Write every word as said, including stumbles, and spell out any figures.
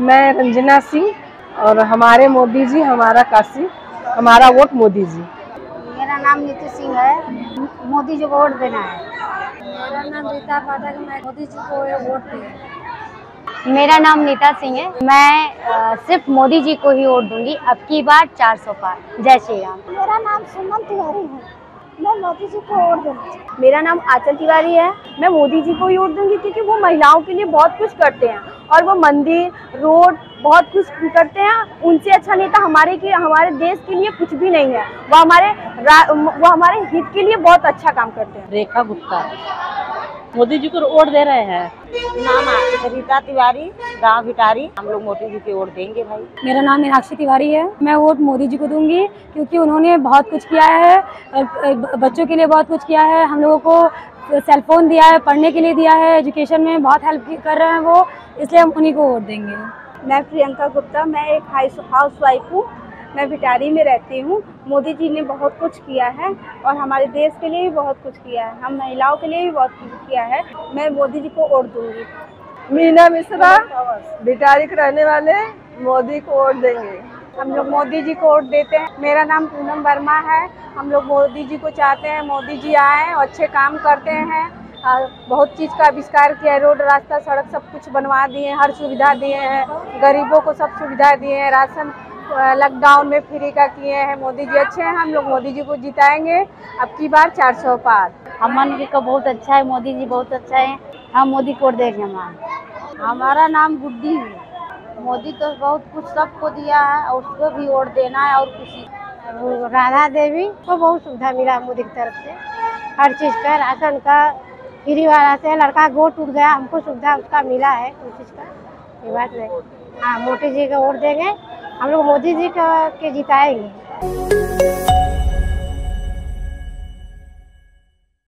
मैं रंजना सिंह और हमारे मोदी जी हमारा काशी, हमारा वोट मोदी जी। मेरा नाम नीतू सिंह है, मोदी जी को वोट देना है। मेरा नाम रीता पाठक, मैं मोदी जी को वोट देंगे। मेरा नाम नीता सिंह है, मैं आ, सिर्फ मोदी जी को ही वोट दूंगी। अब की बार चार सौ पार। जय श्री राम। मेरा नाम सुमन तिवारी है, मैं मोदी जी को वोट दूंगी। मेरा नाम आंचल तिवारी है, मैं मोदी जी को ही वोट दूंगी क्योंकि वो महिलाओं के लिए बहुत कुछ करते हैं और वो मंदिर, रोड बहुत कुछ करते हैं। उनसे अच्छा नेता हमारे के हमारे देश के लिए कुछ भी नहीं है। वो हमारे वो हमारे हित के लिए बहुत अच्छा काम करते हैं। रेखा गुप्ता, मोदी जी को वोट दे रहे हैं। नाम रीता तिवारी, गांव भिटारी। हम लोग मोदी जी को वोट देंगे भाई। मेरा नाम मीनाक्षी तिवारी है, मैं वोट मोदी जी को दूंगी क्योंकि उन्होंने बहुत कुछ किया है, बच्चों के लिए बहुत कुछ किया है, हम लोगों को सेल फोन दिया है, पढ़ने के लिए दिया है, एजुकेशन में बहुत हेल्प कर रहे हैं वो, इसलिए हम उन्हीं को वोट देंगे। मैं प्रियंका गुप्ता, मैं एक हाउस वाइफ हूँ, मैं भिटारी में रहती हूँ। मोदी जी ने बहुत कुछ किया है और हमारे देश के लिए भी बहुत कुछ किया है, हम महिलाओं के लिए भी बहुत कुछ किया है। मैं मोदी जी को वोट दूंगी। मीना मिश्रा, भिटारी के रहने वाले, मोदी को वोट देंगे। हम लोग मोदी जी को वोट देते हैं। मेरा नाम पूनम वर्मा है, हम लोग मोदी जी को चाहते हैं, मोदी जी आए और अच्छे काम करते हैं। बहुत चीज़ का आविष्कार किया है, रोड, रास्ता, सड़क सब कुछ बनवा दिए हैं, हर सुविधा दिए हैं, गरीबों को सब सुविधा दिए हैं, राशन लॉकडाउन में फ्री का किए हैं। मोदी जी अच्छे हैं, हम लोग मोदी जी को जिताएंगे। अब की बार चार सौ पार। अमन जी का बहुत अच्छा है, मोदी जी बहुत अच्छा है, हम मोदी को वोट देंगे। हमारा हमारा नाम गुड्डी है। मोदी तो बहुत कुछ सबको दिया है और उसको भी वोट देना है। और किसी राधा देवी को बहुत सुविधा मिला मोदी की तरफ से, हर चीज़ का, राशन का, फ्री वाला से, लड़का गोद टूट गया, हमको सुविधा उसका मिला है, उस चीज़ का ये बात नहीं। हाँ, मोदी जी का वोट देंगे, हम लोग मोदी जी का के जिताएंगे।